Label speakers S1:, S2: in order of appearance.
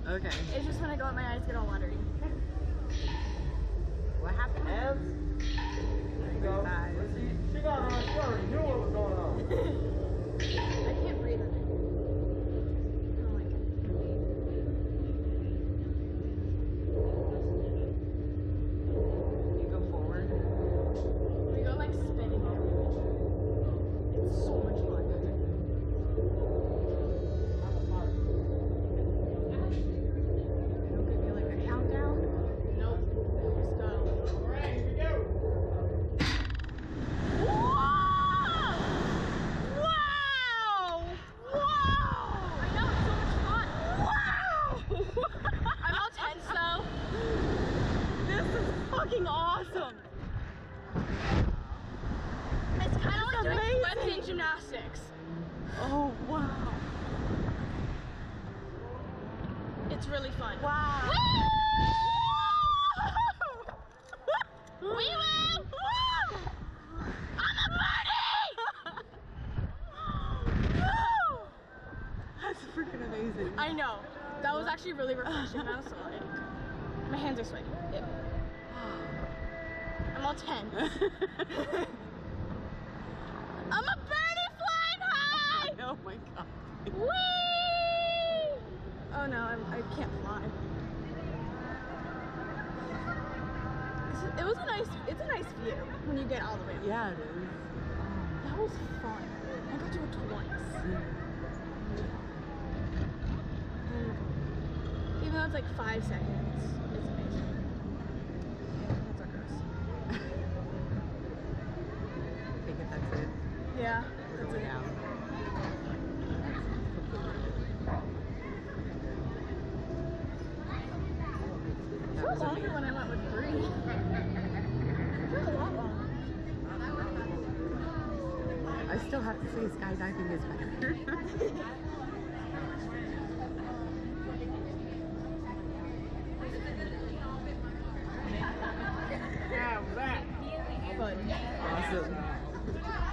S1: Okay.
S2: It's just when I go out, my eyes get all watery.
S1: What happened?
S3: There you go. She already knew what was going on.
S2: I can't breathe in it. I don't like it.
S1: You go forward.
S2: We go like spinning everywhere. It's so much fun. It'll give you like a countdown. Nope. Just go.
S3: Alright, here we go.
S2: Wow! I know, it's so much fun. Wow! I'm all tense though.
S1: This is fucking awesome.
S2: It's kind of like doing
S1: amazing.
S2: flips in gymnastics.
S1: Oh wow.
S2: It's really fun.
S1: Wow.
S2: Woo! Wee woo! I'm a birdie!
S1: That's freaking amazing.
S2: I know. That was actually really refreshing. That was so like, my hands are sweaty. Ew. I'm all tense. I'm a birdie flying high!
S1: Oh my god.
S2: Whee! Oh no, I can't fly. It's a nice view when you get all the way up.
S1: Yeah, it is.
S2: That was fun. I got to do it twice. Even though it's like 5 seconds, it's amazing. That's our gross.
S1: I think that's it.
S2: Yeah, that's it.
S1: Yeah.
S2: It felt longer when I went with Bree. It felt a lot longer.
S1: I still have to say skydiving is better.
S3: Now that.
S1: Awesome.